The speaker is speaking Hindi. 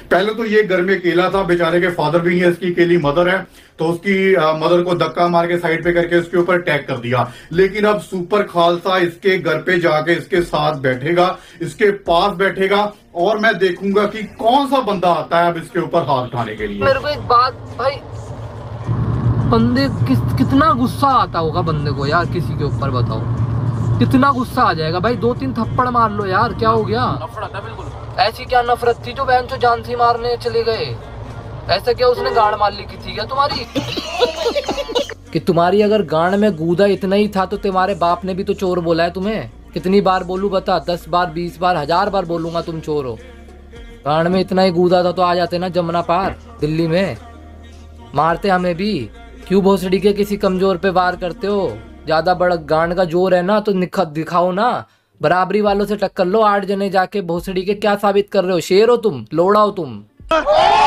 पहले तो ये घर में अकेला था, बेचारे के फादर भी नहीं है, इसकी अकेली मदर है, तो उसकी मदर को धक्का मार के साइड पे करके उसके ऊपर अटैक कर दिया। लेकिन अब सुपर खालसा इसके घर पे जाके इसके साथ बैठेगा, इसके पास बैठेगा, और मैं देखूंगा कि कौन सा बंदा आता है अब इसके ऊपर हाथ उठाने के लिए। मेरे को एक बात भाई, बंदे कितना गुस्सा आता होगा बंदे को यार, किसी के ऊपर बताओ कितना गुस्सा आ जाएगा भाई। 2-3 थप्पड़ मार लो यार, क्या हो गया? नफरत है बिल्कुल। ऐसी क्या नफरत थी जो बहन चो जान से मारने चले गए? ऐसा क्या उसने गांड मार ली की थी क्या तुम्हारी? कि तुम्हारी अगर गांड में गूदा इतना ही था तो तुम्हारे बाप ने भी तो चोर बोला है तुम्हें। कितनी बार बोलूं बता? 10 बार, 20 बार, 1000 बार बोलूंगा तुम चोर हो। गांड में इतना ही गूदा था तो आ जाते ना जमुना पार दिल्ली में, मारते हमें भी। क्यों भोसड़ी के किसी कमजोर पे वार करते हो? ज्यादा बड़ा गांड का जोर है ना तो दिखाओ ना, बराबरी वालों से टक्कर लो। 8 जने जाके भोसड़ी के क्या साबित कर रहे हो? शेर हो तुम? लोड़ा हो तुम?